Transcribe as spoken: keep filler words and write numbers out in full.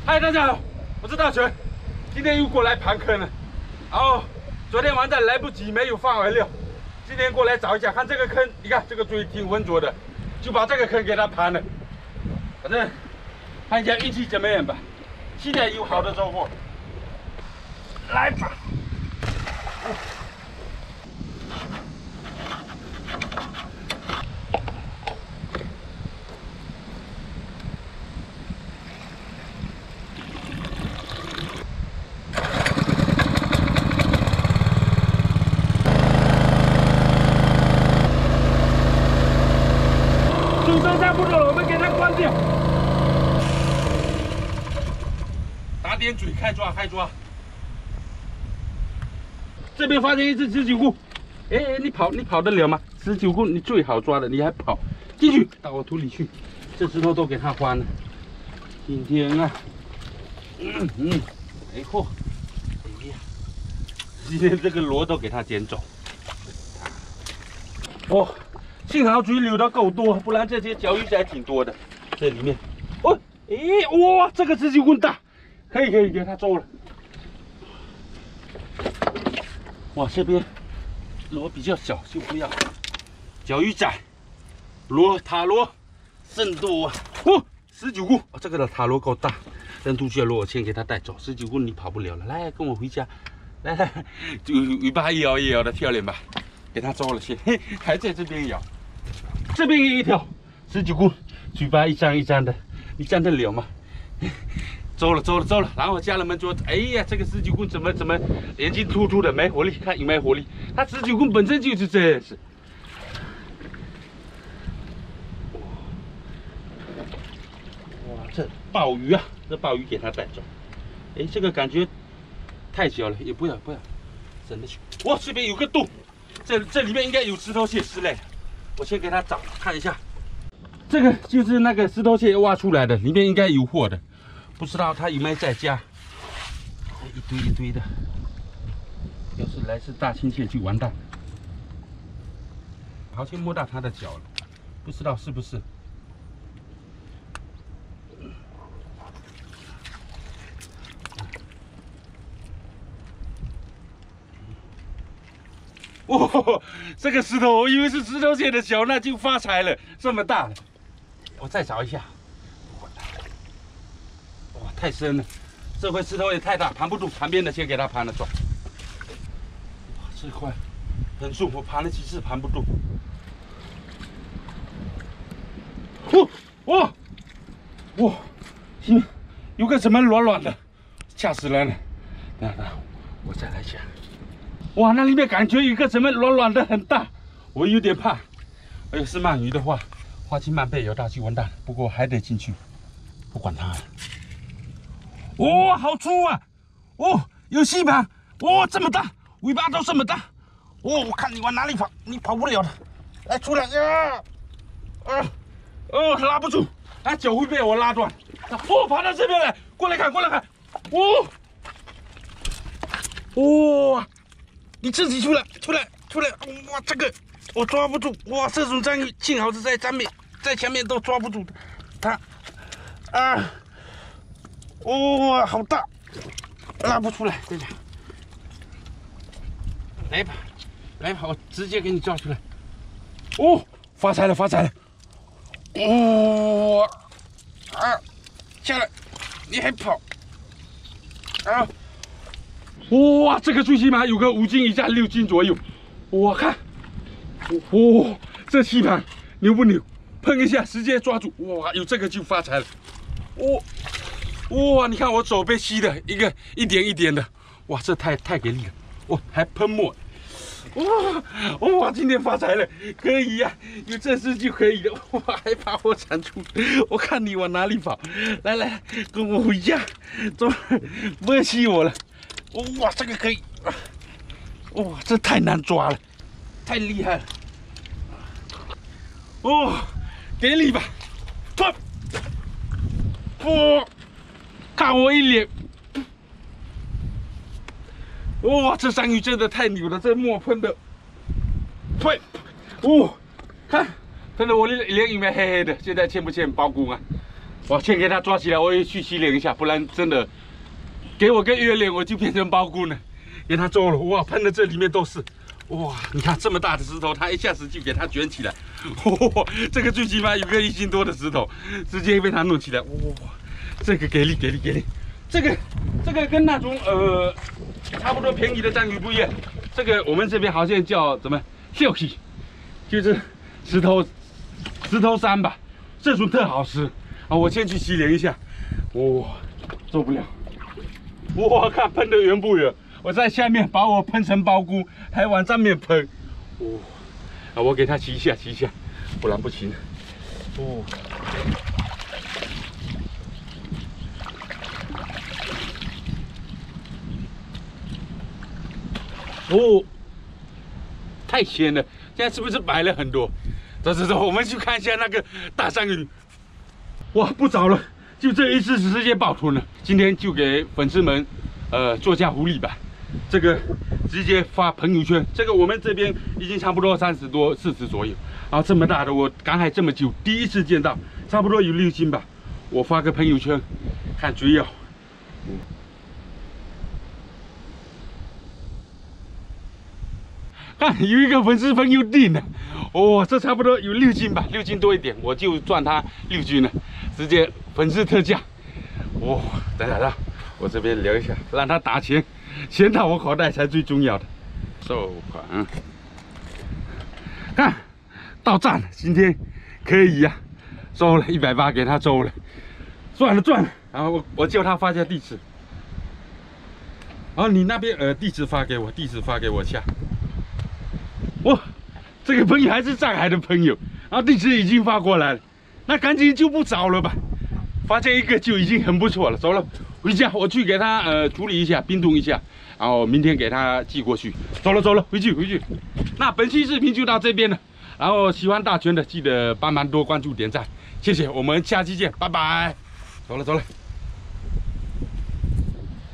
嗨，大家好，我是大全，今天又过来盘坑了。然后昨天玩的来不及，没有放完料，今天过来找一下，看这个坑，你看这个锥挺浑浊的，就把这个坑给它盘了。反正看一下运气怎么样吧，期待有好的收获。来吧。 主升差不多了，我们给它关掉。打点嘴，开抓，开抓。这边发现一只十九股，哎哎，你跑，你跑得了吗？十九股你最好抓的，你还跑进去到我土里去，这石头都给它翻了。今天啊，嗯嗯，哎嚯，哎呀，今天这个螺都给它捡走。哦。 幸好嘴流的够多，不然这些小鱼仔挺多的。这里面，哦，诶，哇，这个十九棍大，可以可以给它做了。哇，这边螺比较小，就不要。小鱼仔，螺塔螺，甚多啊！哦，十九棍，哦，这个的塔螺够大，扔出去的螺我先给它带走。十九棍你跑不了了，来跟我回家。来来，尾巴一摇一摇的漂亮吧？给它做了先，嘿，还在这边摇。 这边有一条十九股，嘴巴一张一张的，你站得了吗？走了走了走了，然后家人们说：“哎呀，这个十九股怎么怎么眼睛突突的，没活力？看有没有活力？它十九股本身就是这样子。”哇，这鲍鱼啊，这鲍鱼给它带走。哎，这个感觉太小了，也不要不要，省得去。哇，这边有个洞，这这里面应该有石头蟹之类的。 我先给他找看一下，这个就是那个石头蟹挖出来的，里面应该有货的，不知道他有没有在家。一堆一堆的，要是来自大青蟹就完蛋。好像摸到他的脚了，不知道是不是。哦，这个石头我以为是石头蟹的小，那就发财了，这么大了。我再找一下，哇，太深了，这块石头也太大，盘不住，旁边的先给它盘了走。哇，这块很重，我盘了几次盘不住。哦，哇，哇，行，有个什么软软的，吓死人了。等等，我再来一下。 哇，那里面感觉有一个什么软软的很大，我有点怕。哎呦，是鳗鱼的话，花青鳗被咬到就完蛋了。不过还得进去，不管它了。哇、哦，好粗啊！哦，有吸盘，哇、哦，这么大，尾巴都这么大。哦，我看你往哪里跑，你跑不了的。来，出来呀！啊，哦，拉不住，它脚会被我拉断。哦，跑到这边来，过来看，过来看。哦，哇！ 你自己出来，出来，出来！哇，这个我抓不住！哇，这种章鱼幸好是在上面，在前面都抓不住的。它，啊，哇，好大，拉不出来，这下。来吧，来吧，我直接给你抓出来。哦，发财了，发财了！哇、哦，啊，下来，你还跑？啊！ 哇，这个最起码有个五斤以下，六斤左右。我看，哇、哦，这吸盘牛不牛？碰一下直接抓住，哇，有这个就发财了。哇，哇，你看我手被吸的一个一点一点的，哇，这太太给力了。哇，还喷墨，哇哇，今天发财了，可以呀、啊，有这事就可以了。哇，还把我铲出，我看你往哪里跑？来来，跟我回家，走，不要吸我了。 哇，这个可以！哇，这太难抓了，太厉害了！哦，给你吧，退！哇，看我一脸！哇，这章鱼真的太牛了，这墨喷的，退！哦，看喷的我脸脸有没有黑黑的？现在欠不欠包公啊？ 我先给它抓起来，我也去洗脸一下，不然真的给我个月脸我就变成包菇了。给它做了，哇，喷的这里面都是。 哇，你看这么大的石头，它一下子就给它卷起来。哇，这个最起码有个一斤多的石头，直接被它弄起来。哇，这个给力给力给力！这个这个跟那种呃差不多便宜的章鱼不一样，这个我们这边好像叫怎么秀气，就是石头石头山吧，这种特好吃啊！我先去洗脸一下。哇，受不了！我看喷的圆不圆？ 我在下面把我喷成包菇，还往上面喷，哦，啊，我给它骑一下，骑一下，不然不行。哦，哦，太鲜了！现在是不是白了很多？走走走，我们去看一下那个大章鱼。哇，不早了，就这一次直接爆吞了。今天就给粉丝们，呃，做下福利吧。 这个直接发朋友圈，这个我们这边已经差不多三十多、四十左右，然后这么大的我赶海这么久，第一次见到，差不多有六斤吧。我发个朋友圈，看谁要。嗯、看有一个粉丝朋友订了，哦，这差不多有六斤吧，六斤多一点，我就赚他六斤了，直接粉丝特价。哇、哦，等等等，我这边留一下，让他打钱。 钱到我口袋才最重要的，收款。看，到站了，今天可以呀、啊，收了一百八给他收了，赚了赚了。然后我我叫他发下地址，然后你那边呃地址发给我，地址发给我下。哇，这个朋友还是上海的朋友，然后地址已经发过来了，那赶紧就不找了吧，发现一个就已经很不错了。走了。 回家我去给他呃处理一下，冰冻一下，然后明天给他寄过去。走了走了，回去回去。那本期视频就到这边了，然后喜欢大全的记得帮忙多关注点赞，谢谢，我们下期见，拜拜。走了走了。